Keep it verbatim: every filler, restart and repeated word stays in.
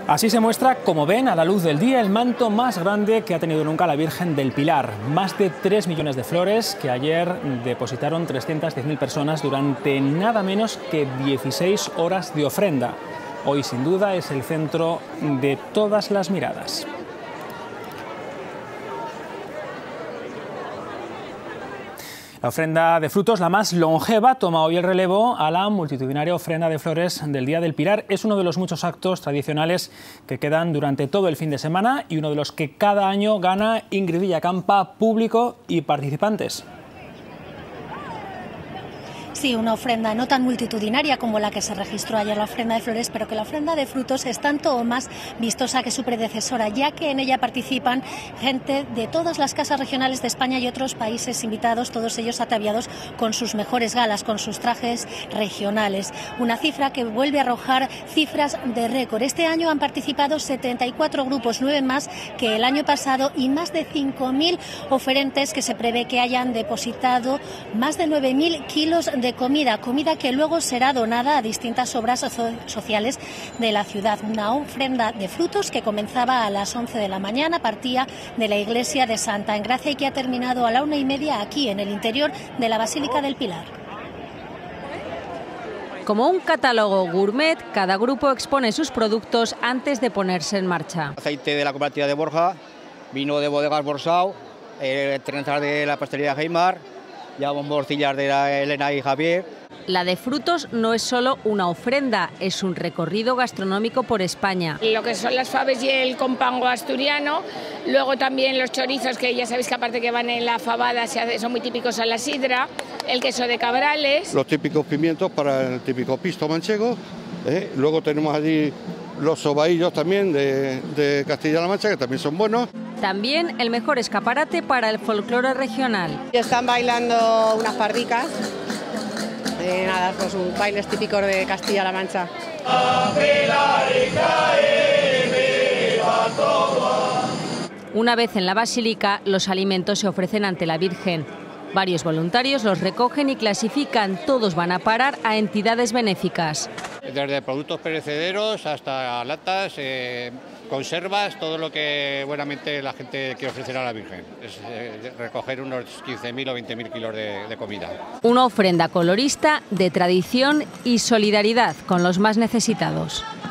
Así se muestra, como ven, a la luz del día, el manto más grande que ha tenido nunca la Virgen del Pilar. Más de tres millones de flores que ayer depositaron trescientas diez mil personas durante nada menos que dieciséis horas de ofrenda. Hoy, sin duda, es el centro de todas las miradas. La ofrenda de frutos, la más longeva, toma hoy el relevo a la multitudinaria ofrenda de flores del Día del Pilar. Es uno de los muchos actos tradicionales que quedan durante todo el fin de semana y uno de los que cada año gana Ingrid Villacampa público y participantes. Sí, una ofrenda no tan multitudinaria como la que se registró ayer, la ofrenda de flores, pero que la ofrenda de frutos es tanto o más vistosa que su predecesora, ya que en ella participan gente de todas las casas regionales de España y otros países invitados, todos ellos ataviados con sus mejores galas, con sus trajes regionales. Una cifra que vuelve a arrojar cifras de récord. Este año han participado setenta y cuatro grupos, nueve más que el año pasado, y más de cinco mil oferentes que se prevé que hayan depositado más de nueve mil kilos de comida, comida que luego será donada a distintas obras so- sociales de la ciudad. Una ofrenda de frutos que comenzaba a las once de la mañana, partía de la iglesia de Santa Engracia y que ha terminado a la una y media aquí en el interior de la Basílica del Pilar. Como un catálogo gourmet, cada grupo expone sus productos antes de ponerse en marcha. Aceite de la cooperativa de Borja, vino de bodegas Borsao, eh, trenzas de la pastelería Heimar, ya morcillas de la Elena y Javier. La de frutos no es solo una ofrenda, es un recorrido gastronómico por España. Lo que son las faves y el compango asturiano, luego también los chorizos, que ya sabéis que aparte que van en la fabada se hace, son muy típicos a la sidra, el queso de Cabrales. Los típicos pimientos para el típico pisto manchego, ¿eh? Luego tenemos allí los sobaillos también de, de Castilla-La Mancha, que también son buenos. También el mejor escaparate para el folclore regional. Están bailando unas pardicas, eh, nada, pues un bailes típicos de Castilla-La Mancha. Una vez en la basílica, los alimentos se ofrecen ante la Virgen. Varios voluntarios los recogen y clasifican. Todos van a parar a entidades benéficas. Desde productos perecederos hasta latas, eh, conservas, todo lo que buenamente la gente quiere ofrecer a la Virgen. Es eh, recoger unos quince mil o veinte mil kilos de, de comida. Una ofrenda colorista de tradición y solidaridad con los más necesitados.